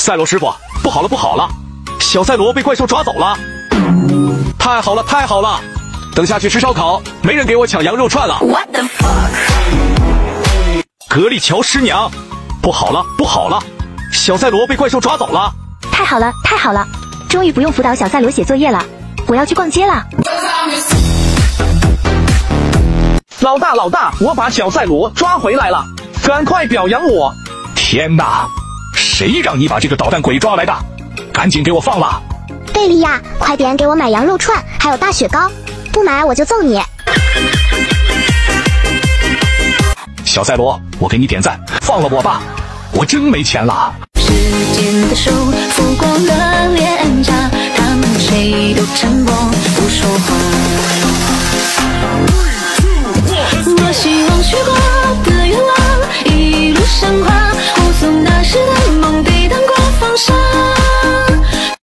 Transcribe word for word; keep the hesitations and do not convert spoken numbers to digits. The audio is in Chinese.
赛罗师傅，不好了不好了，小赛罗被怪兽抓走了！太好了太好了，等下去吃烧烤，没人给我抢羊肉串了。What the fuck？ 格丽乔师娘，不好了不好了，小赛罗被怪兽抓走了！ 太好了太好了，终于不用辅导小赛罗写作业了，我要去逛街了。 老大老大，我把小赛罗抓回来了，赶快表扬我！ 天哪，谁让你把这个捣蛋鬼抓来的？赶紧给我放了！ 贝利亚，快点给我买羊肉串，还有大雪糕，不买我就揍你！ 小赛罗，我给你点赞，放了我吧，我真没钱了。